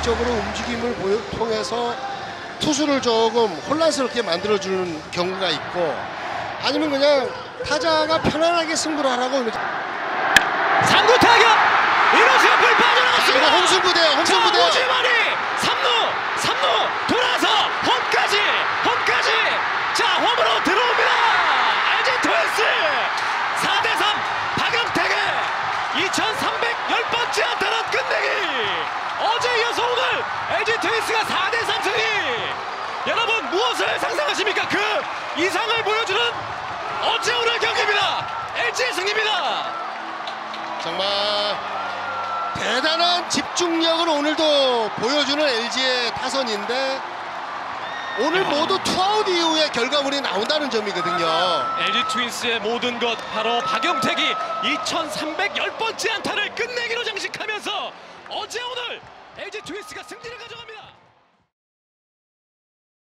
전략적으로 움직임을 통해서 투수를 조금 혼란스럽게 만들어주는 경우가 있고, 아니면 그냥 타자가 편안하게 승부를 하라고. 3구 타격! 이루수 옆을 빠져나갔습니다. 홈승부대요. 홈승부대요. 오지만이 3루 돌아서 홈까지 자, 홈으로 들어옵니다. LG 트윈스 4대3 박영택의 2310번째 안타는 끝내기. 어제 이어서 오늘 LG 트윈스가 4대3 승리. 여러분 무엇을 상상하십니까? 그 이상을 보여주는 어제 오늘 경기입니다. LG의 승리입니다. 정말 대단한 집중력을 오늘도 보여주는 LG의 타선인데, 오늘 모두 투아웃 이후에 결과물이 나온다는 점이거든요. LG 트윈스의 모든 것 바로 박영택이 2310번째 안타를 끝내기로 장식하면서 어제 오늘 LG 트윈스가 승리를 가져갑니다.